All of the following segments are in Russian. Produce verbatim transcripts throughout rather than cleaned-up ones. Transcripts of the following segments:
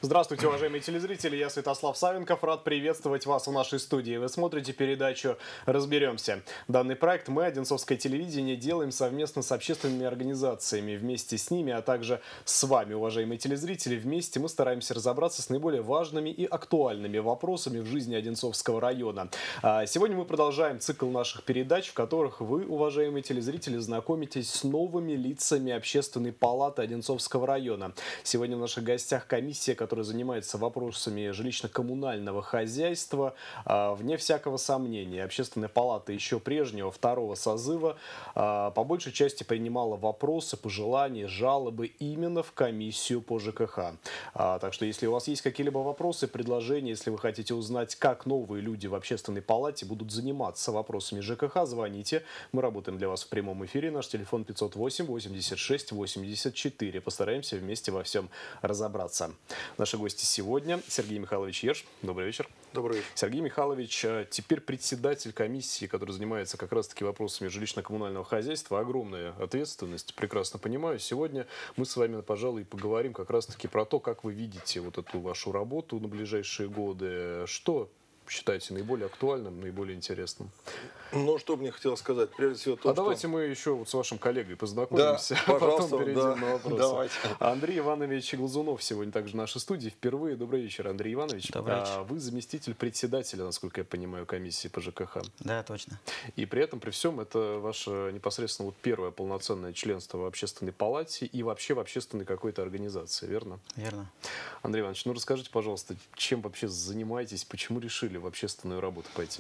Здравствуйте, уважаемые телезрители, я Святослав Савенков, рад приветствовать вас в нашей студии. Вы смотрите передачу «Разберемся». Данный проект мы, Одинцовское телевидение, делаем совместно с общественными организациями. Вместе с ними, а также с вами, уважаемые телезрители, вместе мы стараемся разобраться с наиболее важными и актуальными вопросами в жизни Одинцовского района. Сегодня мы продолжаем цикл наших передач, в которых вы, уважаемые телезрители, знакомитесь с новыми лицами Общественной палаты Одинцовского района. Сегодня в наших гостях комиссия, которая занимается вопросами жилищно-коммунального хозяйства. Вне всякого сомнения, Общественная палата еще прежнего второго созыва по большей части принимала вопросы, пожелания, жалобы именно в комиссию по ЖКХ. Так что, если у вас есть какие-либо вопросы, предложения, если вы хотите узнать, как новые люди в Общественной палате будут заниматься вопросами ЖКХ, звоните. Мы работаем для вас в прямом эфире. Наш телефон пятьсот восемь восемьдесят шесть восемьдесят четыре. Постараемся вместе во всем разобраться. Наши гости сегодня: Сергей Михайлович Ерш. Добрый вечер. Добрый вечер. Сергей Михайлович теперь председатель комиссии, которая занимается как раз-таки вопросами жилищно-коммунального хозяйства. Огромная ответственность, прекрасно понимаю. Сегодня мы с вами, пожалуй, поговорим как раз-таки про то, как вы видите вот эту вашу работу на ближайшие годы. Что считаете наиболее актуальным, наиболее интересным? Ну, что мне хотелось сказать? Прежде всего, то, а что... давайте мы еще вот с вашим коллегой познакомимся, да, а потом перейдем да, на вопросы. Давайте. Андрей Иванович Глазунов сегодня также в нашей студии впервые. Добрый вечер, Андрей Иванович. Добрый вечер. А вы заместитель председателя, насколько я понимаю, комиссии по ЖКХ. Да, точно. И при этом, при всем, это ваше непосредственно вот первое полноценное членство в общественной палате и вообще в общественной какой-то организации, верно? Верно. Андрей Иванович, ну расскажите, пожалуйста, чем вообще занимаетесь, почему решили в общественную работу пойти?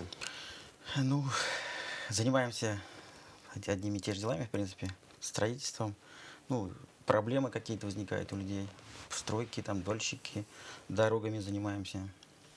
Ну, занимаемся одними и теми же делами, в принципе, строительством. Ну, проблемы какие-то возникают у людей, стройки, там, дольщики, дорогами занимаемся,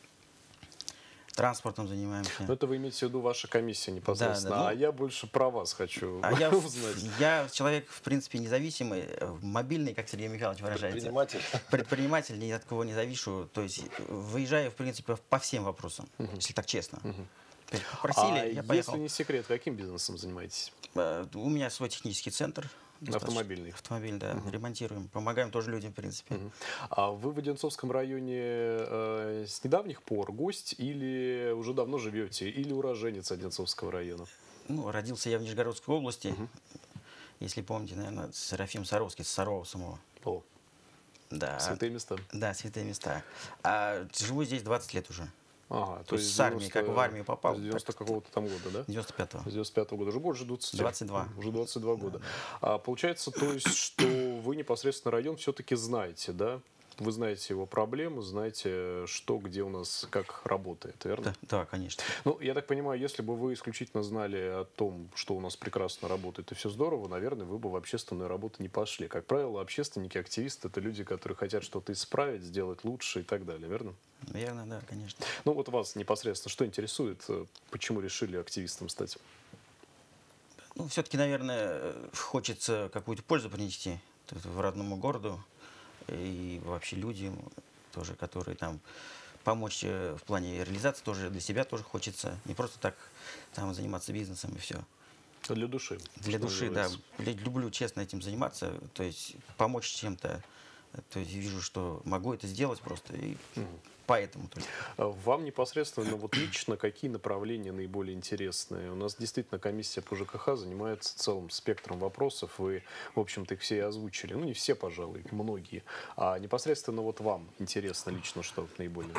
транспортом занимаемся. Но это вы имеете в виду ваша комиссия непосредственно, да, да, а ну, я больше про вас хочу а я, узнать. Я человек, в принципе, независимый, мобильный, как Сергей Михайлович выражается. Предприниматель. Предприниматель, ни от кого не завишу. То есть выезжаю, в принципе, по всем вопросам, угу. если так честно. Угу. Попросили, а я поехал. если не секрет, каким бизнесом занимаетесь? У меня свой технический центр. Автомобильный. Автомобиль, да. Угу. Ремонтируем. Помогаем тоже людям, в принципе. Угу. А вы в Одинцовском районе э, с недавних пор гость или уже давно живете? Или уроженец Одинцовского района? Ну, родился я в Нижегородской области. Угу. Если помните, наверное, Серафим Саровский, с Сарова самого. О, да. Святые места. Да, святые места. А живу здесь двадцать лет уже. Ага, то, то есть с армии, как в армию попал. С девяносто какого-то там года, да? девяносто пятого. С девяносто пятого года. Уже больше двадцати. двадцать два. Уже двадцать два года. Да, да. А, получается, то есть, что вы непосредственно район все-таки знаете, да? Вы знаете его проблемы, знаете, что, где у нас, как работает, верно? Да, да, конечно. Ну, я так понимаю, если бы вы исключительно знали о том, что у нас прекрасно работает и все здорово, наверное, вы бы в общественную работу не пошли. Как правило, общественники, активисты — это люди, которые хотят что-то исправить, сделать лучше и так далее, верно? Верно, да, конечно. Ну, вот вас непосредственно что интересует, почему решили активистом стать? Ну, все-таки, наверное, хочется какую-то пользу принести в родному городу. И вообще людям тоже, которые там помочь в плане реализации, тоже для себя тоже хочется. Не просто так там заниматься бизнесом и все. Для души. Для души, да. Люблю честно этим заниматься, то есть помочь чем-то. То есть вижу, что могу это сделать просто, и угу. поэтому только. Вам непосредственно, вот лично, какие направления наиболее интересные? У нас действительно комиссия по ЖКХ занимается целым спектром вопросов, вы, в общем-то, их все и озвучили. Ну, не все, пожалуй, многие. А непосредственно вот вам интересно лично что наиболее?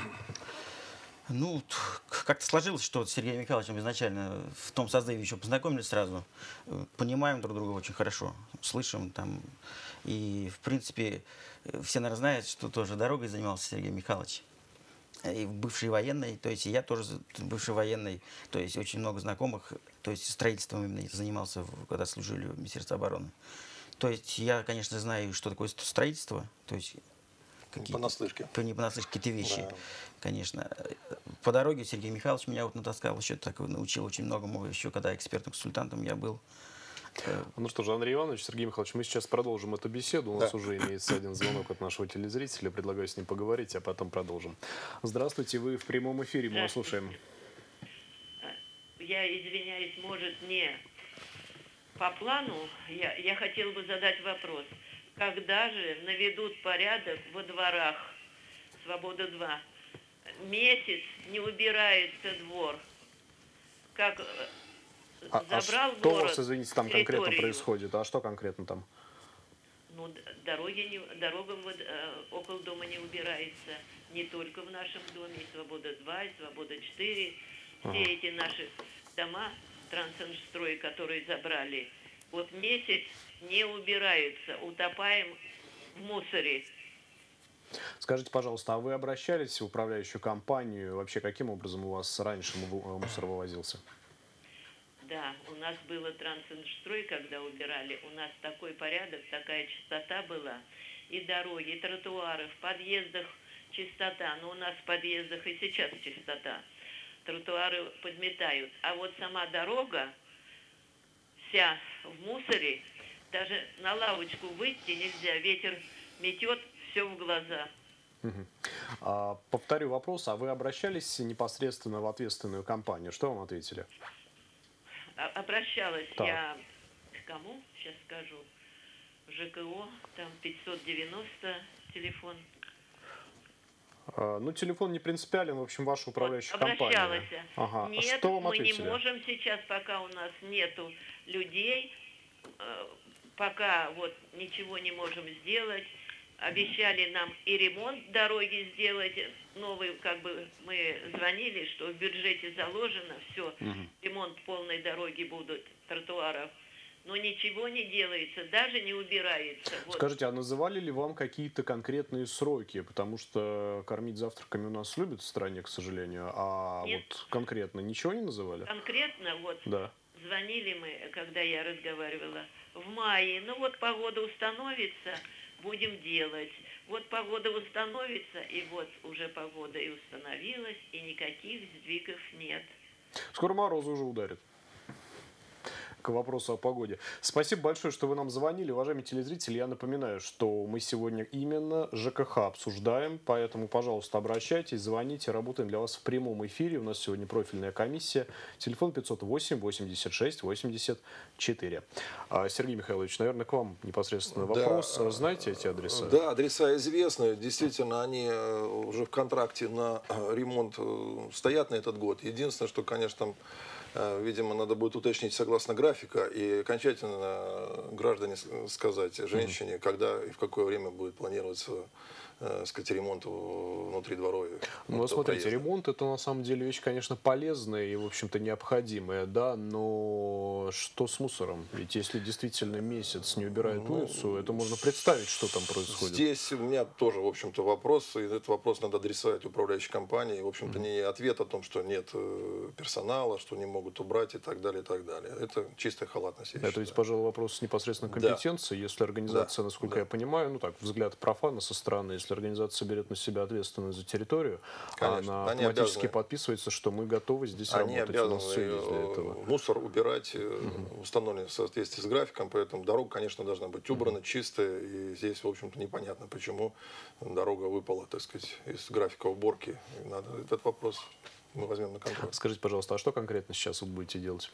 Ну, как-то сложилось, что с Сергеем Михайловичем изначально в том созыве еще познакомились сразу. Понимаем друг друга очень хорошо, слышим там. И, в принципе, все, наверное, знают, что тоже дорогой занимался Сергей Михайлович. И бывший военный, то есть и я тоже бывший военный, то есть очень много знакомых, то есть строительством именно занимался, когда служили в Министерстве обороны. То есть я, конечно, знаю, что такое строительство, то есть какие-то, понаслышке. Не понаслышке какие-то вещи, да. Конечно. По дороге Сергей Михайлович меня вот натаскал, еще так научил очень многому, еще когда экспертным консультантом я был. Ну что же, Андрей Иванович, Сергей Михайлович, мы сейчас продолжим эту беседу. У нас да. уже имеется один звонок от нашего телезрителя. Предлагаю с ним поговорить, а потом продолжим. Здравствуйте, вы в прямом эфире, мы вас слушаем. Я извиняюсь, может, не по плану. Я, я хотела бы задать вопрос. Когда же наведут порядок во дворах Свобода два. Месяц не убирается двор. Как А, а забрал что у город, вас, извините, там конкретно территорию. происходит? А что конкретно там? Ну, д- дороги не, дорога вот, э, около дома не убирается. Не только в нашем доме. И Свобода два, и Свобода четыре. Все Ага. эти наши дома, Трансинжстрой, которые забрали, вот месяц не убираются. Утопаем в мусоре. Скажите, пожалуйста, а вы обращались в управляющую компанию? Вообще, каким образом у вас раньше му- мусор вывозился? Да, у нас было Трансинжстрой, когда убирали. У нас такой порядок, такая чистота была. И дороги, и тротуары, в подъездах чистота. Но у нас в подъездах и сейчас чистота. Тротуары подметают. А вот сама дорога вся в мусоре. Даже на лавочку выйти нельзя. Ветер метет, все в глаза. Мгм. А, повторю вопрос, а вы обращались непосредственно в ответственную компанию? Что вам ответили? А- Обращалась Так. я к кому? Сейчас скажу. В ЖКО, там пятьсот девяносто телефон. А, ну, телефон не принципиален, в общем, ваша управляющая Вот, компания. обращалась. Ага. А Нет, что вам мы не ответили? можем сейчас, пока у нас нету людей, э, пока вот ничего не можем сделать. Обещали нам и ремонт дороги сделать новый, как бы мы звонили, что в бюджете заложено все, Мгм. ремонт полной дороги будут, тротуаров. Но ничего не делается, даже не убирается. Вот. Скажите, а называли ли вам какие-то конкретные сроки? Потому что кормить завтраками у нас любят в стране, к сожалению. А Нет. вот конкретно ничего не называли? Конкретно вот Да. звонили мы, когда я разговаривала, в мае. Ну вот погода установится, будем делать. Вот погода установится, и вот уже погода и установилась, и никаких сдвигов нет. Скоро морозы уже ударят. К вопросу о погоде. Спасибо большое, что вы нам звонили. Уважаемые телезрители, я напоминаю, что мы сегодня именно ЖКХ обсуждаем, поэтому, пожалуйста, обращайтесь, звоните, работаем для вас в прямом эфире. У нас сегодня профильная комиссия. Телефон пятьсот восемь восемьдесят шесть восемьдесят четыре. А, Сергей Михайлович, наверное, к вам непосредственно вопрос. Да. Знаете эти адреса? Да, адреса известны. Действительно, они э, уже в контракте на э, ремонт э, стоят на этот год. Единственное, что, конечно, там, э, видимо, надо будет уточнить согласно графика и окончательно э, граждане с- сказать женщине, когда и в какое время будет планироваться, э, сказать, ремонт внутридворовый. Ну, вот вот смотрите, проезда. ремонт это на самом деле вещь, конечно, полезная и, в общем-то, необходимая, да, но что с мусором? Ведь если действительно месяц не убирает Ну, улицу, это можно представить, что там происходит. Здесь у меня тоже, в общем-то, вопрос, и этот вопрос надо адресовать управляющей компании. В общем-то, не ответ о том, что нет э, персонала, что не могут убрать и так далее, и так далее. Это чистая халатность. я Это считаю. ведь, пожалуй, вопрос непосредственно Да. компетенции. Если организация, Да, насколько да. я понимаю, ну так, взгляд профана со стороны, если организация берет на себя ответственность за территорию, Конечно, она они автоматически обязаны. подписывается, что мы готовы здесь Они работать. У нас обязаны все есть для э, этого. мусор убирать, э, установлен в соответствии с графиком, поэтому дорога, конечно, должна быть убрана, чистая. И здесь, в общем-то, непонятно, почему дорога выпала, так сказать, из графика уборки. И надо этот вопрос мы возьмем на контроль. Скажите, пожалуйста, а что конкретно сейчас вы будете делать?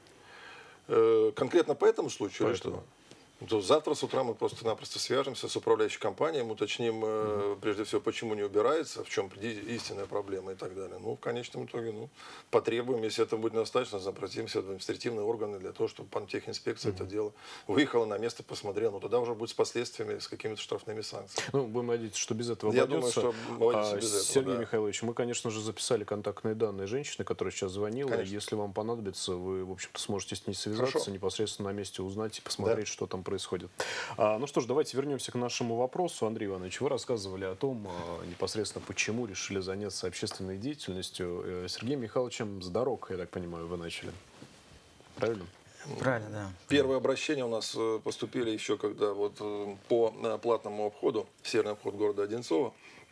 Э, Конкретно по этому случаю или Поэтому. что? То завтра с утра мы просто-напросто свяжемся с управляющей компанией, уточним, э, прежде всего, почему не убирается, в чем ди- истинная проблема и так далее. Ну, в конечном итоге, ну, потребуем, если это будет достаточно, обратимся в административные органы для того, чтобы пантехинспекция это дело выехала на место, посмотрела. Но тогда уже будет с последствиями, с какими-то штрафными санкциями. Ну, будем надеяться, что без этого Я думаю, обойдется. что обойдется А, без этого, Сергей да. Михайлович, мы, конечно же, записали контактные данные женщины, которая сейчас звонила. Конечно. Если вам понадобится, вы, в общем-то, сможете с ней связаться, Хорошо. непосредственно на месте узнать и посмотреть, Да. что там происходит. А, ну что ж, давайте вернемся к нашему вопросу. Андрей Иванович, вы рассказывали о том, а, непосредственно почему решили заняться общественной деятельностью. Э, Сергеем Михайловичем с дорог, я так понимаю, вы начали. Правильно? Правильно, да. Первые обращения у нас э, поступили еще, когда вот э, по э, платному обходу, северный обход города Одинцово,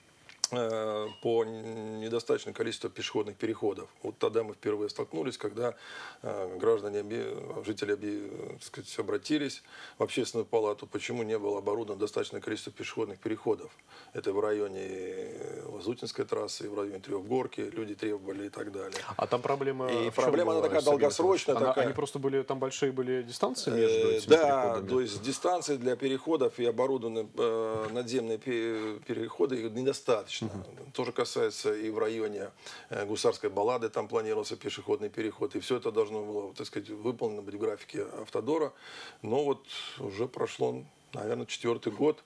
э, по недостаточному количеству пешеходных переходов. Вот тогда мы впервые столкнулись, когда э, граждане, оби- жители оби- так сказать, обратились в общественную палату, почему не было оборудовано достаточное количество пешеходных переходов. Это в районе Лазутинской трассы, в районе Трехгорки, люди требовали и так далее. А там проблема И в чем проблема, она была, такая Сергей Михайлович? долгосрочная, Она- такая. Они просто были, там большие были дистанции между Э, этими Да, переходами? то есть дистанции для переходов и оборудованы э, надземные пе- переходы их недостаточно. однозначно. Угу. Тоже касается и в районе Гусарской баллады, там планировался пешеходный переход. И все это должно было, так сказать, выполнено быть в графике Автодора. Но вот уже прошло, наверное, четвертый год.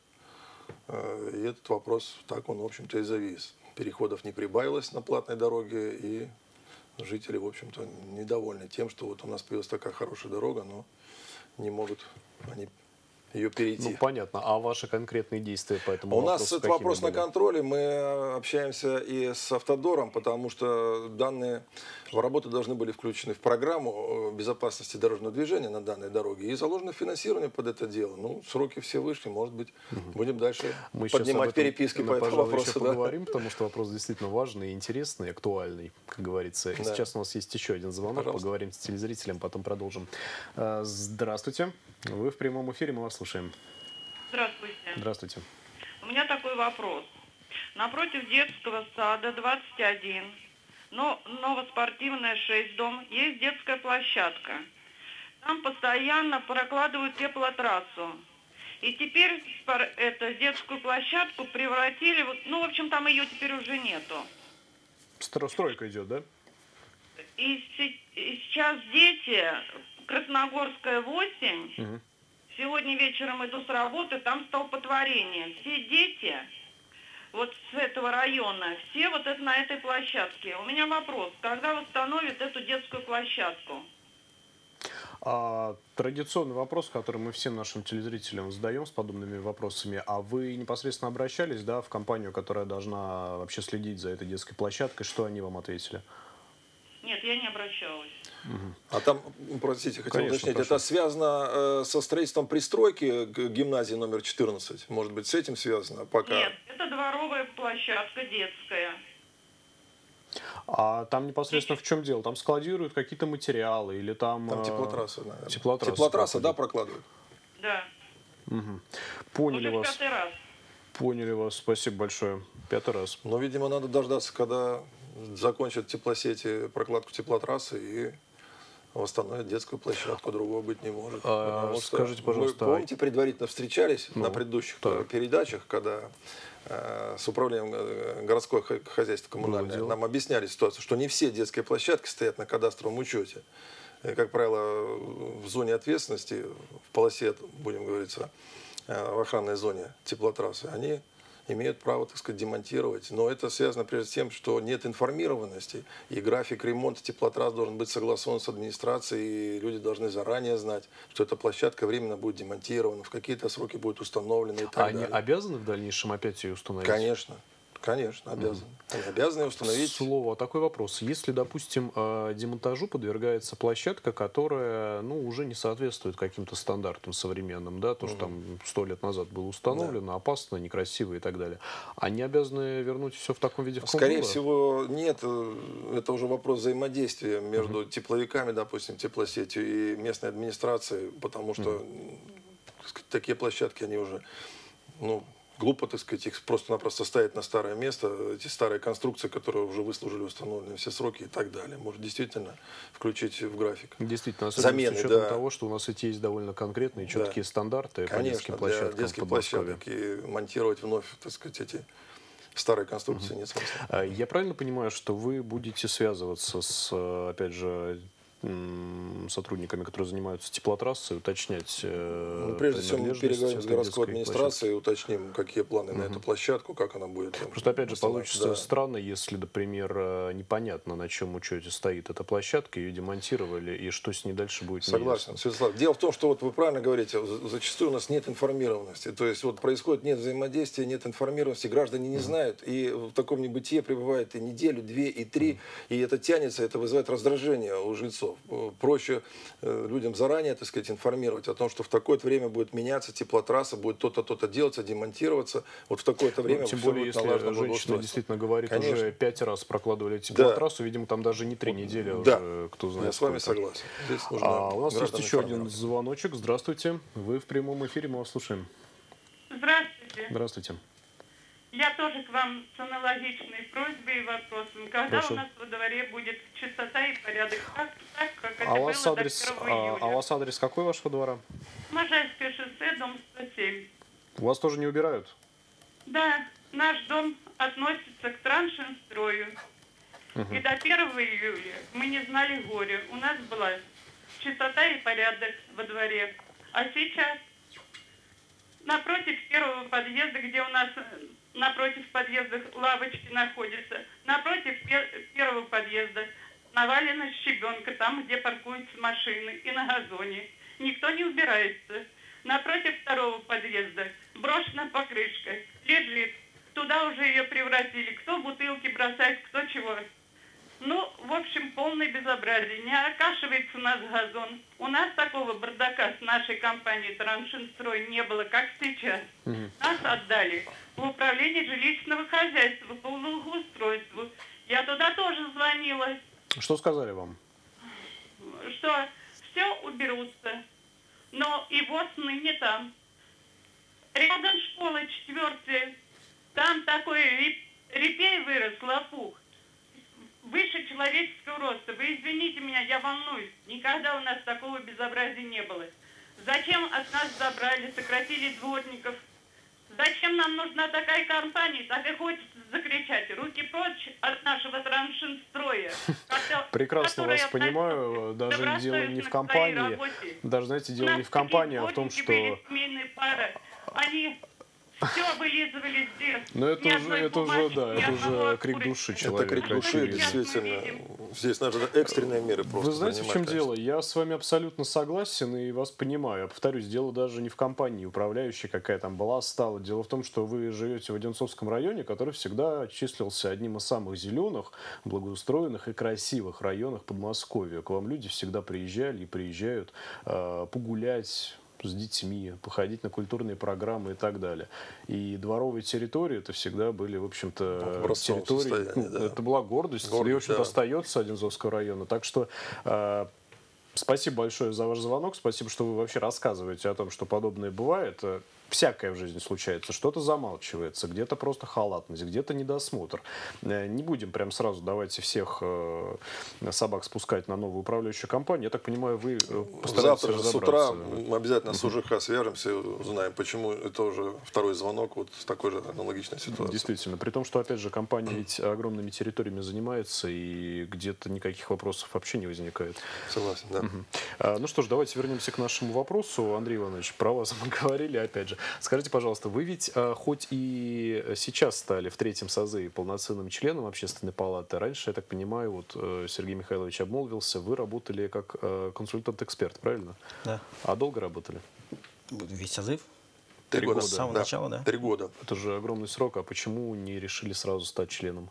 И этот вопрос, так он, в общем-то, и завис. Переходов не прибавилось на платной дороге, и жители, в общем-то, недовольны тем, что вот у нас появилась такая хорошая дорога, но не могут они ее перейти. Ну, понятно. А ваши конкретные действия по этому У вопросу нас этот какими вопрос были? на контроле. Мы общаемся и с Автодором, потому что данные работы должны были включены в программу безопасности дорожного движения на данной дороге и заложено финансирование под это дело. Ну, сроки все вышли, может быть, угу. будем дальше Мы поднимать переписки мы, по этому вопросу. Еще да. поговорим, потому что вопрос действительно важный, интересный, актуальный, как говорится. Да. Сейчас у нас есть еще один звонок, пожалуйста. Поговорим с телезрителем, потом продолжим. Здравствуйте. Вы в прямом эфире, мы вас слушаем. Здравствуйте. Здравствуйте. У меня такой вопрос. Напротив детского сада двадцать один, но новоспортивная шесть дом, есть детская площадка. Там постоянно прокладывают теплотрассу. И теперь эту детскую площадку превратили, ну, в общем, там ее теперь уже нету. Стройка идет, да? И сейчас дети, Красногорская восемь, угу. сегодня вечером иду с работы, там столпотворение. Все дети вот с этого района, все вот это на этой площадке. У меня вопрос, когда восстановят эту детскую площадку? А, традиционный вопрос, который мы всем нашим телезрителям задаем с подобными вопросами. А вы непосредственно обращались, да, в компанию, которая должна вообще следить за этой детской площадкой? Что они вам ответили? Нет, я не обращалась. Угу. А там, простите, хотел Конечно, уточнить, прошу. это связано э, со строительством пристройки к гимназии номер четырнадцать? Может быть, с этим связано? Пока... Нет, это дворовая площадка детская. А там непосредственно в чем дело? Там складируют какие-то материалы или там... Там теплотрасса, наверное. Теплотрасса, теплотрасса да, прокладывают? Да. Угу. Поняли Уже вас. пятый раз. Поняли вас. Спасибо большое. Пятый раз. Но, видимо, надо дождаться, когда закончат теплосети прокладку теплотрассы и восстановят детскую площадку. Другого быть не может. А, скажите, пожалуйста... Вы помните, предварительно встречались ну, на предыдущих так. передачах, когда э, с управлением городского хозяйства коммунальное нам объясняли ситуацию, что не все детские площадки стоят на кадастровом учете. И, как правило, в зоне ответственности, в полосе, будем говорить, в охранной зоне теплотрассы, они имеют право, так сказать, демонтировать. Но это связано прежде всем, что нет информированности, и график ремонта теплотрасс должен быть согласован с администрацией, и люди должны заранее знать, что эта площадка временно будет демонтирована, в какие-то сроки будет установлена и так а далее. Они обязаны в дальнейшем опять ее установить? Конечно. Конечно, обязаны. Они обязаны установить. Слово, такой вопрос. Если, допустим, демонтажу подвергается площадка, которая, ну, уже не соответствует каким-то стандартам современным, да, то, что там сто лет назад было установлено, да. опасно, некрасиво и так далее. Они обязаны вернуть все в таком виде, в каком Скорее было? всего, нет. Это уже вопрос взаимодействия между uh-huh. тепловиками, допустим, теплосетью и местной администрацией, потому что uh-huh. так сказать, такие площадки, они уже, ну, глупо, так сказать, их просто-напросто ставить на старое место, эти старые конструкции, которые уже выслужили установленные все сроки и так далее. Может, действительно включить в график. Действительно, особенно замены, с учетом да. того, что у нас эти есть довольно конкретные, четкие да. стандарты Конечно, по детским площадкам. для детских площадок и монтировать вновь, так сказать, эти старые конструкции угу. нет смысла. Я правильно понимаю, что вы будете связываться с, опять же, сотрудниками, которые занимаются теплотрассой, уточнять ну, прежде всего мы переговорим с городской администрацией и уточним, какие планы угу. на эту площадку, как она будет. Там, просто опять же получится да. странно, если, например, непонятно, на чем учете стоит эта площадка, ее демонтировали, и что с ней дальше будет. Согласен, Святослав. Дело в том, что вот вы правильно говорите, зачастую у нас нет информированности, то есть вот происходит нет взаимодействия, нет информированности, граждане не угу. знают, и в таком небытие пребывает и неделю, две, и три, угу. и это тянется, это вызывает раздражение у жильцов. Проще э, людям заранее, так сказать, информировать о том, что в такое-то время будет меняться теплотрасса, будет то-то, то-то делаться, демонтироваться. Вот в такое-то время ну, тем более, если женщина действительно говорит, конечно. уже пять раз прокладывали теплотрассу, да. видимо, там даже не три недели да. уже, кто знает. Я с вами согласен. А у нас есть еще один звоночек. Здравствуйте. Вы в прямом эфире, мы вас слушаем. Здравствуйте. Здравствуйте. Я тоже к вам с аналогичной просьбой и вопросом. Когда Прошу. у нас во дворе будет чистота и порядок? Так, так как это а, у было вас адрес, до первого июля. а, а у вас адрес какой вашего двора? Можайское шоссе, дом сто семь. У вас тоже не убирают? Да. наш дом относится к Траншинстрою. Угу. И до первого июля мы не знали горя. У нас была чистота и порядок во дворе. А сейчас напротив первого подъезда, где у нас напротив подъезда лавочки находятся, напротив пер первого подъезда навалена щебенка, там, где паркуются машины, и на газоне. Никто не убирается. Напротив второго подъезда брошена покрышка, лежит. Туда уже ее превратили. Кто бутылки бросает, кто чего. Ну, в общем, полное безобразие. Не окашивается у нас газон. У нас такого бардака с нашей компанией «Траншинстрой» не было, как сейчас. Угу. Нас отдали в управление жилищного хозяйства по благоустройству. Я туда тоже звонила. Что сказали вам? Что все уберутся. Но и вот ныне там. Рядом школа четвертая. Там такой репей вырос, лопух. Выше человеческого роста. Вы извините меня, я волнуюсь. Никогда у нас такого безобразия не было. Зачем от нас забрали, сократили дворников? Зачем нам нужна такая компания? Так и хочется закричать. Руки прочь от нашего Траншинстроя. Прекрасно вас понимаю. Даже дело не в компании. Даже, знаете, дело не в компании, а в том, что... Они... Все вылизывали здесь. Но это уже, это уже, да, это уже крик души человека. Это крик души, действительно. Здесь надо экстренные меры просто. Вы знаете, в чем конечно. дело? Я с вами абсолютно согласен и вас понимаю. Я повторюсь, дело даже не в компании управляющей, какая там была, стала. Дело в том, что вы живете в Одинцовском районе, который всегда числился одним из самых зеленых, благоустроенных и красивых районов Подмосковья. К вам люди всегда приезжали и приезжают э, погулять с детьми, походить на культурные программы и так далее. И дворовые территории это всегда были, в общем-то, ну, территории. Ну, да. Это была гордость, гордость и, в общем-то, да. остается Одинцовского района. Так что э, спасибо большое за ваш звонок. Спасибо, что вы вообще рассказываете о том, что подобное бывает. Всякое в жизни случается. Что-то замалчивается, где-то просто халатность, где-то недосмотр. Не будем прям сразу давайте всех э, собак спускать на новую управляющую компанию. Я так понимаю, вы постараетесь завтра же с утра разобраться. мы обязательно с УЖХ свяжемся, узнаем, почему это уже второй звонок вот в такой же аналогичной ситуации. Действительно. При том, что, опять же, компания ведь огромными территориями занимается, и где-то никаких вопросов вообще не возникает. Согласен, да. Угу. А, ну что ж, давайте вернемся к нашему вопросу. Андрей Иванович, про вас мы говорили, опять же. Скажите, пожалуйста, вы ведь а, хоть и сейчас стали в третьем созыве полноценным членом Общественной палаты, раньше, я так понимаю, вот Сергей Михайлович обмолвился, вы работали как а, консультант-эксперт, правильно? Да. А долго работали? Весь созыв. Три года. С самого да. начала, да. Три года. Это же огромный срок, а почему не решили сразу стать членом?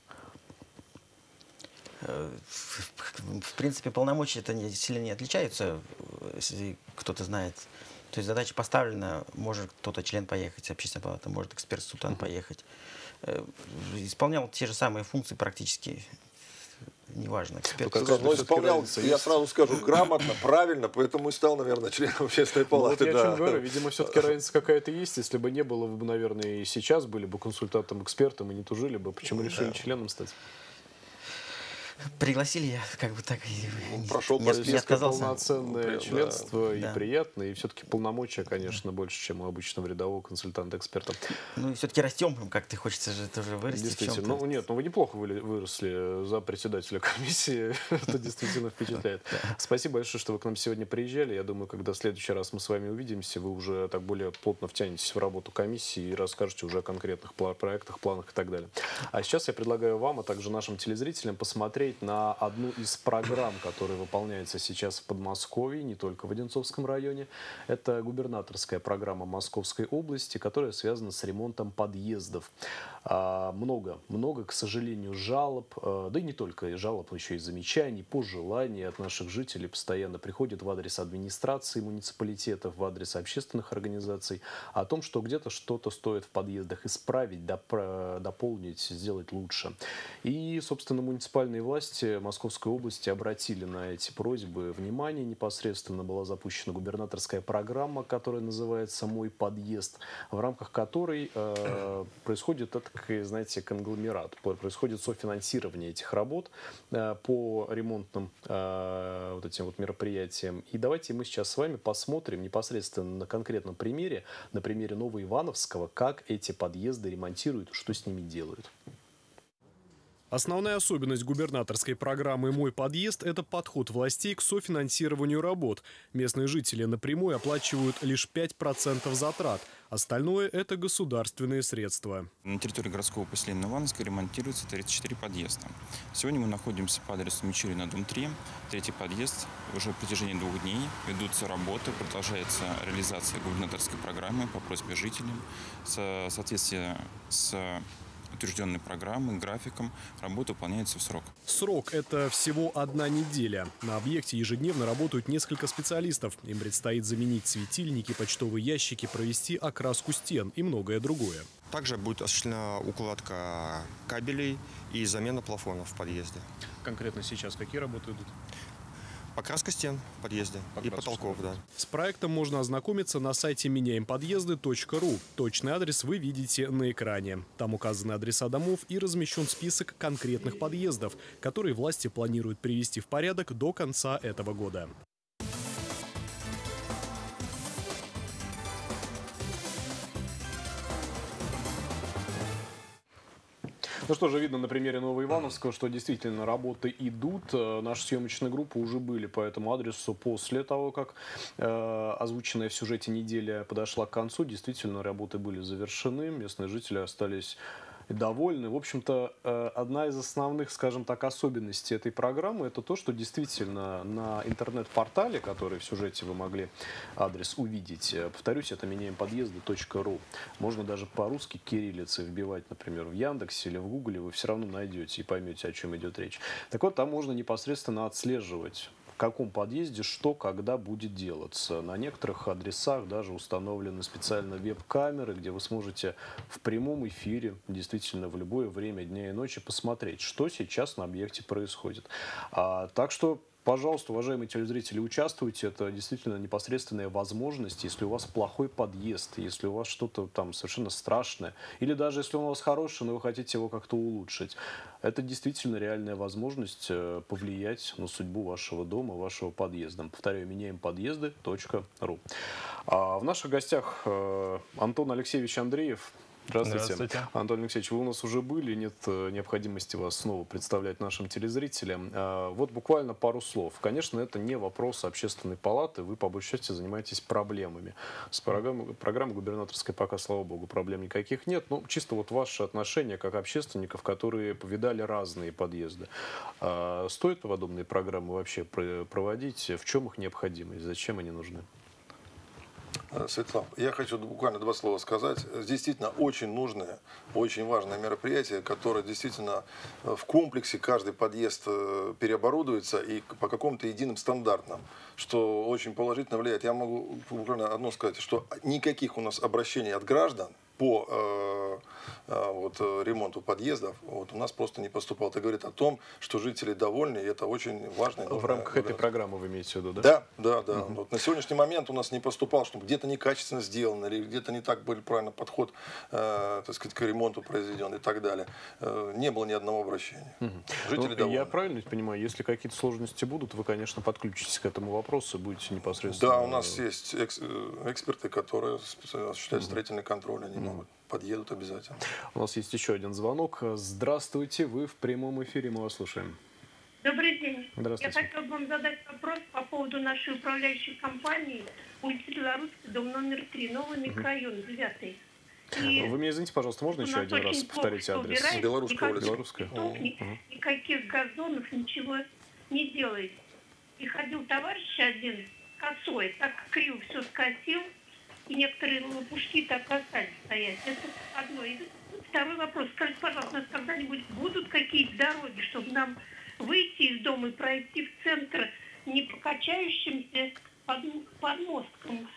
В принципе, полномочия это не, сильно не отличаются, если кто-то знает. То есть задача поставлена, может кто-то член поехать, общественная палата, может эксперт-султан uh-huh. поехать. Исполнял те же самые функции практически, неважно. Эксперт. Ну, но исполнял, я сразу скажу, грамотно, правильно, поэтому и стал, наверное, членом общественной палаты. Ну, вот я да. о чем говорю, видимо, все-таки разница какая-то есть. Если бы не было, вы бы, наверное, и сейчас были бы консультантом-экспертом и не тужили бы. Почему решили да. членом стать? Пригласили, я как бы так и прошел не, не отказался. Полноценное членство да. и да. приятно, и все-таки полномочия, конечно, да. больше, чем у обычного рядового консультанта-эксперта. Ну и все-таки растем, как-то хочется же тоже вырасти. Действительно, ну нет, ну вы неплохо выросли за председателя комиссии, это действительно впечатляет. Спасибо большое, что вы к нам сегодня приезжали. Я думаю, когда в следующий раз мы с вами увидимся, вы уже так более плотно втянетесь в работу комиссии и расскажете уже о конкретных проектах, планах и так далее. А сейчас я предлагаю вам, а также нашим телезрителям посмотреть на одну из программ, которая выполняется сейчас в Подмосковье, не только в Одинцовском районе. Это губернаторская программа Московской области, которая связана с ремонтом подъездов. А, много, много, к сожалению, жалоб, а, да и не только жалоб, но еще и замечаний, пожеланий от наших жителей постоянно приходят в адрес администрации муниципалитетов, в адрес общественных организаций о том, что где-то что-то стоит в подъездах исправить, доп- дополнить, сделать лучше. И, собственно, муниципальные власти власти Московской области обратили на эти просьбы внимание. Непосредственно была запущена губернаторская программа, которая называется «Мой подъезд», в рамках которой э, происходит, такой, знаете, конгломерат, происходит софинансирование этих работ э, по ремонтным э, вот этим вот мероприятиям. И давайте мы сейчас с вами посмотрим непосредственно на конкретном примере, на примере Новоивановского, как эти подъезды ремонтируют, что с ними делают. Основная особенность губернаторской программы «Мой подъезд» – это подход властей к софинансированию работ. Местные жители напрямую оплачивают лишь пять процентов затрат. Остальное – это государственные средства. На территории городского поселения Новоивановска ремонтируется тридцать четыре подъезда. Сегодня мы находимся по адресу Мичурина, дом три. Третий подъезд. Уже в протяжении двух дней ведутся работы, продолжается реализация губернаторской программы по просьбе жителей. В соответствии с утвержденной программой, графиком, работа выполняется в срок. Срок – это всего одна неделя. На объекте ежедневно работают несколько специалистов. Им предстоит заменить светильники, почтовые ящики, провести окраску стен и многое другое. Также будет осуществлена укладка кабелей и замена плафонов в подъезде. Конкретно сейчас какие работы идут? Покраска стен в подъезде и потолков, да. С проектом можно ознакомиться на сайте меняем подъезды точка ру. Точный адрес вы видите на экране. Там указаны адреса домов и размещен список конкретных подъездов, которые власти планируют привести в порядок до конца этого года. Ну что же, видно на примере Новоивановского, что действительно работы идут. Наши съемочные группы уже были по этому адресу после того, как э, озвученная в сюжете неделя подошла к концу. Действительно, работы были завершены, местные жители остались довольны. В общем-то, одна из основных, скажем так, особенностей этой программы — это то, что действительно на интернет-портале, который в сюжете вы могли адрес увидеть, повторюсь, это меняем подъезды точка ру. Можно даже по-русски кириллицей вбивать, например, в Яндексе или в Гугле, вы все равно найдете и поймете, о чем идет речь. Так вот, там можно непосредственно отслеживать, в каком подъезде что, когда будет делаться. На некоторых адресах даже установлены специально веб-камеры, где вы сможете в прямом эфире, действительно в любое время дня и ночи, посмотреть, что сейчас на объекте происходит. А, так что, пожалуйста, уважаемые телезрители, участвуйте. Это действительно непосредственная возможность, если у вас плохой подъезд, если у вас что-то там совершенно страшное, или даже если он у вас хороший, но вы хотите его как-то улучшить. Это действительно реальная возможность повлиять на судьбу вашего дома, вашего подъезда. Повторяю, меняем подъезды точка ру. А в наших гостях Антон Алексеевич Андреев. Здравствуйте. Здравствуйте. Антон Алексеевич, вы у нас уже были, нет необходимости вас снова представлять нашим телезрителям. Вот буквально пару слов. Конечно, это не вопрос общественной палаты, вы по большей части занимаетесь проблемами. С программой, программой губернаторской пока, слава богу, проблем никаких нет, но чисто вот ваши отношения как общественников, которые повидали разные подъезды. Стоит подобные программы вообще проводить? В чем их необходимость? Зачем они нужны? Светлана, я хочу буквально два слова сказать. Действительно, очень нужное, очень важное мероприятие, которое действительно в комплексе каждый подъезд переоборудуется и по какому-то единым стандартам, что очень положительно влияет. Я могу буквально одно сказать, что никаких у нас обращений от граждан по э, э, вот, ремонту подъездов вот, у нас просто не поступало. Это говорит о том, что жители довольны, и это очень важно. В рамках этой программы вы имеете в виду, да? Да, да, да. Угу. Вот на сегодняшний момент у нас не поступало, что где-то некачественно сделано, или где-то не так был правильно подход э, так сказать, к ремонту произведен и так далее. Э, не было ни одного обращения. Угу. Жители ну, довольны. Я правильно понимаю, если какие-то сложности будут, вы, конечно, подключитесь к этому вопросу, будете непосредственно... Да, у нас есть экс эксперты, которые осуществляют угу. строительный контроль, они могут, подъедут обязательно. У нас есть еще один звонок. Здравствуйте, вы в прямом эфире, мы вас слушаем. Добрый день. Здравствуйте. Я хотела бы вам задать вопрос по поводу нашей управляющей компании улица Белорусская, дом номер три, новый микрорайон, девятый. И вы меня извините, пожалуйста, можно еще один раз повторить адрес? Белорусская улица. Белорусская. Ни, никаких газонов, ничего не делает. И ходил товарищ один косой, так криво все скосил, и некоторые лопушки так остались стоять. Это одно. И второй вопрос. Скажите, пожалуйста, у нас когда-нибудь будут какие-то дороги, чтобы нам выйти из дома и пройти в центр не по качающимся под, подмосткам?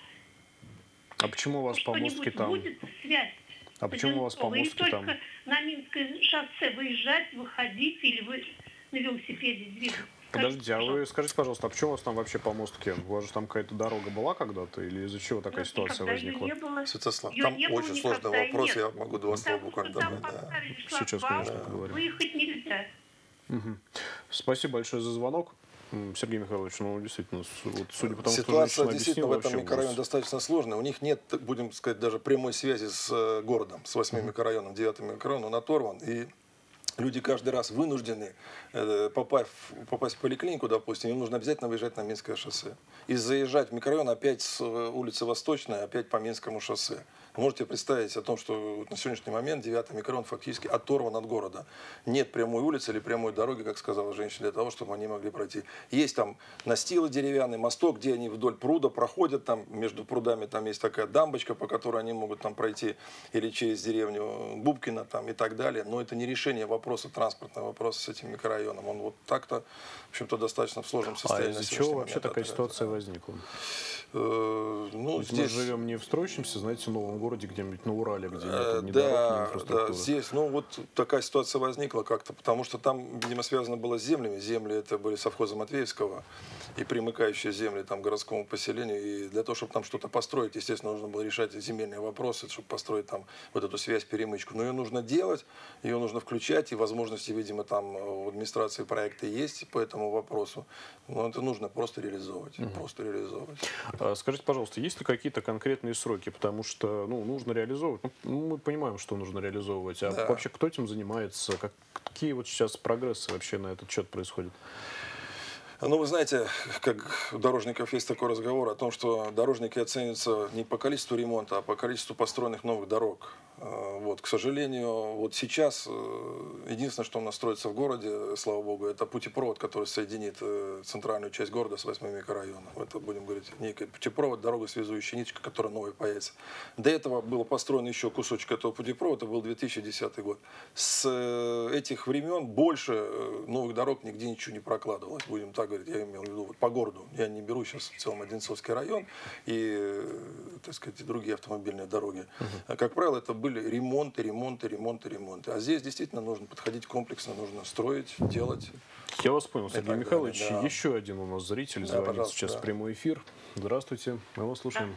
А почему у вас помостки там? Будет связь? А почему у вас помостки и там? только на Минское шоссе выезжать, выходить или вы на велосипеде двигаться. Подождите, а вы скажите, пожалуйста, а почему у вас там вообще по мостке? У вас же там какая-то дорога была когда-то? Или из-за чего такая Ну, ситуация возникла? Не было. Святослав, Ее там не было очень никогда, сложный вопрос, нет. я могу два слова Потому буквально что там добавить. Да. поставили Сейчас, шлагбаум, конечно, поговорим. выехать нельзя. Угу. Спасибо большое за звонок. М, Сергей Михайлович, ну действительно, с- вот, судя по тому, Ситуация что женщина действительно объяснила, в этом вообще микрорайоне ужас. достаточно сложная. У них нет, будем сказать, даже прямой связи с э, городом, с восьмым микрорайоном, девятым микрорайоном. Он оторван. И люди каждый раз вынуждены э, попасть, в- попасть в поликлинику, допустим, им нужно обязательно выезжать на Минское шоссе. И заезжать в микрорайон опять с э, улицы Восточной, опять по Минскому шоссе. Можете представить о том, что на сегодняшний момент девятый микрорайон фактически оторван от города. Нет прямой улицы или прямой дороги, как сказала женщина, для того, чтобы они могли пройти. Есть там настилы деревянные, мосток, где они вдоль пруда проходят, там между прудами там есть такая дамбочка, по которой они могут там пройти, или через деревню Бубкина там и так далее. Но это не решение вопроса, транспортного вопроса с этим микрорайоном. Он вот так-то, в общем-то, достаточно в сложном А состоянии. из-за на чего сегодняшний вообще момент. такая Это- ситуация возникла? Э, Ну, Ведь мы здесь... живем не в строящемся, знаете, новом городе, где-нибудь на Урале, где Э, нет ни дорог, ни Да, инфраструктуры. да, здесь, ну вот такая ситуация возникла как-то, потому что там, видимо, связано было с землями. Земли это были совхоза Матвеевского и примыкающие земли там городскому поселению. И для того, чтобы там что-то построить, естественно, нужно было решать земельные вопросы, чтобы построить там вот эту связь, перемычку. Но ее нужно делать, ее нужно включать, и возможности, видимо, там у администрации проекты есть по этому вопросу. Но это нужно просто реализовывать, просто реализовывать. А скажите, пожалуйста, есть ли какие-то конкретные сроки? Потому что, ну, нужно реализовывать. Ну, мы понимаем, что нужно реализовывать. А Да. вообще кто этим занимается? Как, какие вот сейчас прогрессы вообще на этот счет происходят? Ну, вы знаете, как у дорожников есть такой разговор о том, что дорожники оценятся не по количеству ремонта, а по количеству построенных новых дорог. Вот, к сожалению, вот сейчас единственное, что у нас строится в городе, слава богу, это путепровод, который соединит центральную часть города с восьмым микрорайоном. Это, будем говорить, некий путепровод, дорога, связующая ниточка, которая новая появится. До этого было построено еще кусочек этого путепровода, это был две тысячи десятый год. С этих времен больше новых дорог нигде ничего не прокладывалось, будем так говорить, я имел в виду вот по городу. Я не беру сейчас в целом Одинцовский район и, так сказать, другие автомобильные дороги. Uh-huh. Как правило, это были ремонты, ремонты, ремонты, ремонты. А здесь действительно нужно подходить комплексно, нужно строить, делать. Я вас понял, Сергей так Михайлович. далее, да. Еще один у нас зритель Да, звонит пожалуйста, сейчас да. в прямой эфир. Здравствуйте, мы вас слушаем.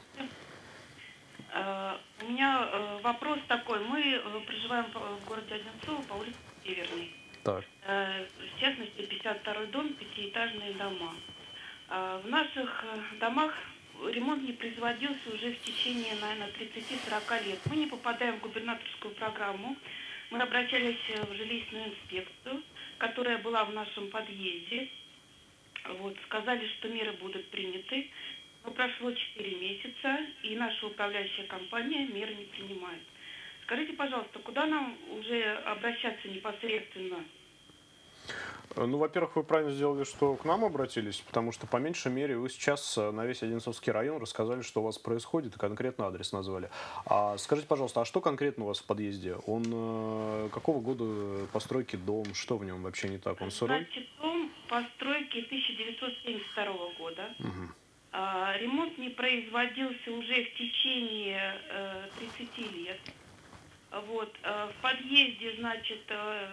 Э, У меня э, вопрос такой. Мы э, проживаем по- в городе Одинцово по улице Северной. Так. Э, В частности, пятьдесят второй дом, пятиэтажные дома. Э, В наших э, домах ремонт не производился уже в течение, наверное, тридцати-сорока лет. Мы не попадаем в губернаторскую программу. Мы обращались э, в жилищную инспекцию, которая была в нашем подъезде. Вот, сказали, что меры будут приняты. Но прошло четыре месяца, и наша управляющая компания меры не принимает. Скажите, пожалуйста, куда нам уже обращаться непосредственно? Ну, во-первых, вы правильно сделали, что к нам обратились, потому что, по меньшей мере, вы сейчас на весь Одинцовский район рассказали, что у вас происходит, и конкретно адрес назвали. А скажите, пожалуйста, а что конкретно у вас в подъезде? Он э, какого года постройки дом? Что в нем вообще не так? Он сырой? Значит, дом постройки тысяча девятьсот семьдесят второго года. Угу. А, ремонт не производился уже в течение э, тридцати лет. Вот, э, в подъезде, значит, э,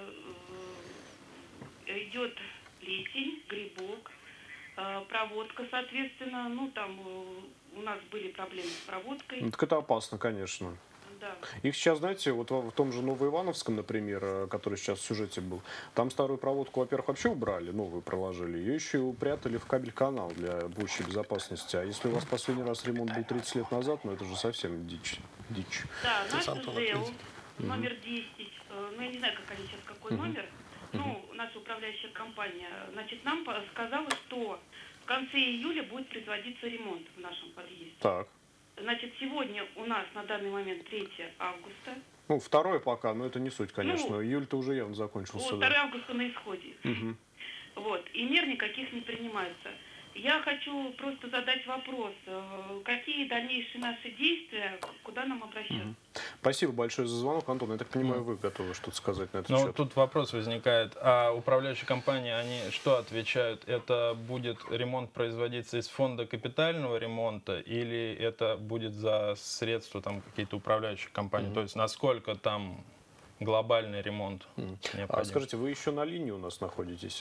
э, идет плесень, грибок, э, проводка, соответственно, ну там э, у нас были проблемы с проводкой. Ну, так это опасно, конечно. Да. Их сейчас, знаете, вот в в том же Новоивановском, например, э, который сейчас в сюжете был, там старую проводку, во-первых, вообще убрали, новую проложили, ее еще и упрятали в кабель-канал для большей безопасности. А если у вас последний раз ремонт был тридцать лет назад, ну это же совсем дичь. дичь. Да, Здесь наш Антон ЖЭУ, ответит. номер десять, э, ну я не знаю, как они сейчас, какой Мгм. номер, ну, наша управляющая компания, значит, нам по- сказала, что в конце июля будет производиться ремонт в нашем подъезде. Так. Значит, сегодня у нас на данный момент третье августа. Ну, второй пока, но это не суть, конечно. Ну, Июль-то уже явно закончился. Вот, да. второе августа на исходе. Мгм. Вот, и мер никаких не принимается. Я хочу просто задать вопрос, э, какие дальнейшие наши действия, куда нам обращаться? Мгм. Спасибо большое за звонок, Антон. Я так понимаю, вы готовы что-то сказать на этот Ну, счет. тут вопрос возникает. А управляющие компании, они что отвечают? Это будет ремонт производиться из фонда капитального ремонта или это будет за средства там какие-то управляющие компании? Мгм. То есть насколько там глобальный ремонт необходим. А скажите, вы еще на линии у нас находитесь?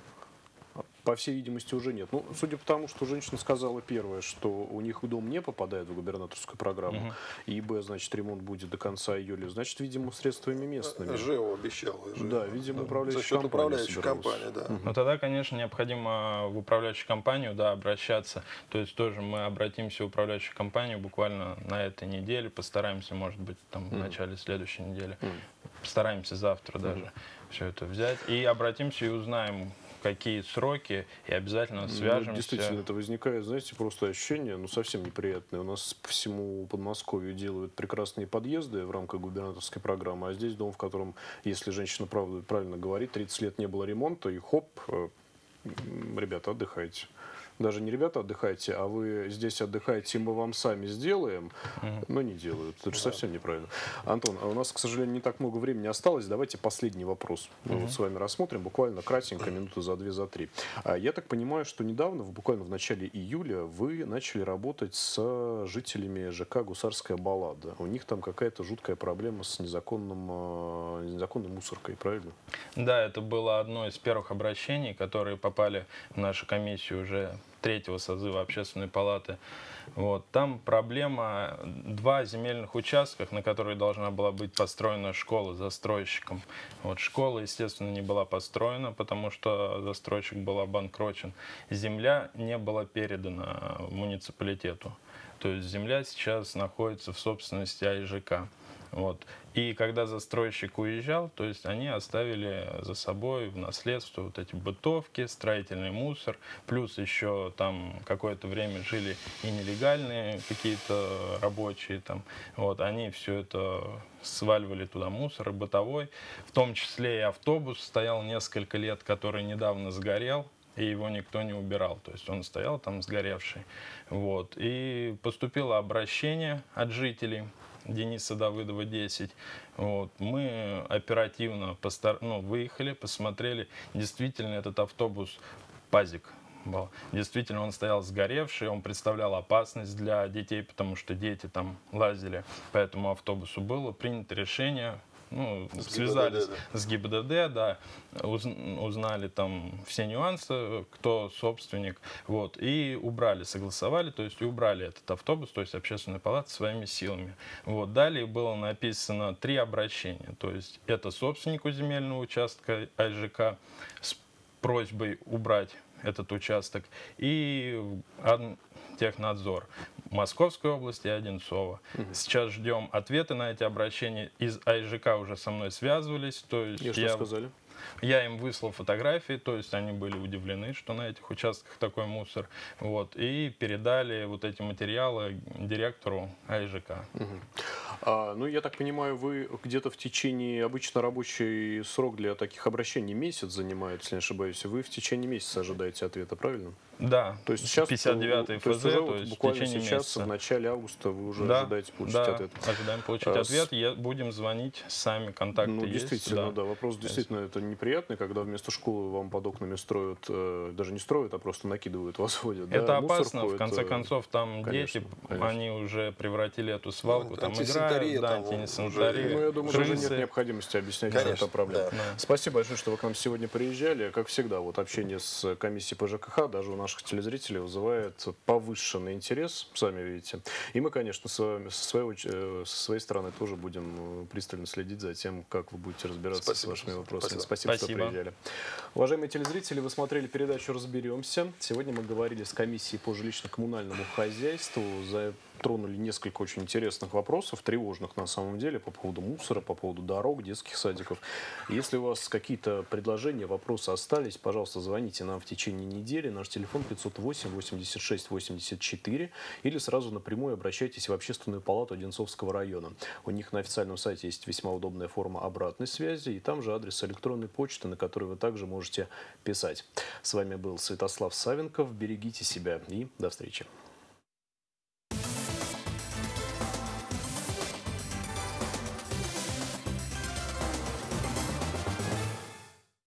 По всей видимости, уже нет. Ну, судя по тому, что женщина сказала первое, что у них дом не попадает в губернаторскую программу, угу. и б, значит, ремонт будет до конца июля, значит, видимо, средствами местными. ЖЭО обещал. ЖЭО. Да, видимо, да. управляющая За счет компания управляющей компании, да. Угу. Ну, тогда, конечно, необходимо в управляющую компанию, да, обращаться. То есть тоже мы обратимся в управляющую компанию буквально на этой неделе, постараемся, может быть, там, в угу. начале следующей недели, угу. постараемся завтра даже угу. все это взять и обратимся и узнаем, какие сроки, и обязательно свяжемся. Ну, действительно, это возникает, знаете, просто ощущение, ну, совсем неприятное. У нас по всему Подмосковью делают прекрасные подъезды в рамках губернаторской программы, а здесь дом, в котором, если женщина правда, правильно говорит, тридцать лет не было ремонта, и хоп, ребята, отдыхайте. Даже не ребята отдыхайте, а вы здесь отдыхаете, и мы вам сами сделаем, mm. но не делают. Это же да. совсем неправильно. Антон, а у нас, к сожалению, не так много времени осталось. Давайте последний вопрос мы mm-hmm. вот с вами рассмотрим, буквально кратенько, минуты за две, за три. А я так понимаю, что недавно, буквально в начале июля, вы начали работать с жителями ЖК «Гусарская баллада». У них там какая-то жуткая проблема с незаконным, незаконной мусоркой, правильно? Да, это было одно из первых обращений, которые попали в нашу комиссию уже третьего созыва Общественной палаты. Вот. Там проблема два земельных участках, на которые должна была быть построена школа застройщиком. Вот. Школа, естественно, не была построена, потому что застройщик был обанкрочен. Земля не была передана муниципалитету. То есть земля сейчас находится в собственности АИЖК. Вот. И когда застройщик уезжал, то есть они оставили за собой в наследство вот эти бытовки, строительный мусор, плюс еще там какое-то время жили и нелегальные какие-то рабочие там. Вот. Они все это сваливали туда мусор, бытовой, в том числе и автобус стоял несколько лет, который недавно сгорел, и его никто не убирал, то есть он стоял там сгоревший. Вот. И поступило обращение от жителей Дениса Давыдова, десять. Вот. Мы оперативно постар... ну, выехали, посмотрели. Действительно, этот автобус ПАЗик был. Действительно, он стоял сгоревший, он представлял опасность для детей, потому что дети там лазили по этому автобусу. Было принято решение. Ну, с связались ГИБДД, да. с ГИБДД, да, уз, узнали там все нюансы, кто собственник, вот, и убрали, согласовали, то есть и убрали этот автобус, то есть Общественная палата своими силами. Вот, далее было написано три обращения, то есть это собственнику земельного участка АИЖК с просьбой убрать этот участок и Технадзор Московской области и Одинцова. Угу. Сейчас ждем ответы на эти обращения. Из АИЖК уже со мной связывались. То есть и что я, сказали? Я им выслал фотографии, то есть они были удивлены, что на этих участках такой мусор. Вот, и передали вот эти материалы директору АИЖК. Угу. А, ну, я так понимаю, вы где-то в течение, обычно рабочий срок для таких обращений месяц занимает, если не ошибаюсь. Вы в течение месяца ожидаете ответа, правильно? Да, то есть сейчас пятьдесят девятый ФЗ, то есть, уже то вот есть буквально в течение сейчас, месяца. В начале августа вы уже да, ожидаете получить да, ответ. ожидаем получить а, ответ, с... будем звонить, сами контакты ну, есть. Действительно, да. да, вопрос действительно это неприятный, когда вместо школы вам под окнами строят, э, даже не строят, а просто накидывают, возводят. Это да, опасно, мусорку, в конце это... концов, там конечно, дети, конечно. они уже превратили эту свалку, ну, там играют, да, антисанитария. Ну, я думаю, крысы. даже нет необходимости объяснять, конечно, что это проблема. Да. Спасибо большое, что вы к нам сегодня приезжали. Как всегда, вот общение с комиссией по ЖКХ даже у наших телезрителей вызывает повышенный интерес, сами видите. И мы, конечно, с вами, со, своей, со своей стороны тоже будем пристально следить за тем, как вы будете разбираться Спасибо. с вашими вопросами. Спасибо. Спасибо, Спасибо, что приезжали. Уважаемые телезрители, вы смотрели передачу «Разберемся». Сегодня мы говорили с комиссией по жилищно-коммунальному хозяйству. Затронули несколько очень интересных вопросов, тревожных на самом деле, по поводу мусора, по поводу дорог, детских садиков. Если у вас какие-то предложения, вопросы остались, пожалуйста, звоните нам в течение недели. Наш телефон пятьсот восемь восемьдесят шесть восемьдесят четыре или сразу напрямую обращайтесь в Общественную палату Одинцовского района. У них на официальном сайте есть весьма удобная форма обратной связи, и там же адрес электронной почты, на который вы также можете писать. С вами был Святослав Савенков. Берегите себя и до встречи.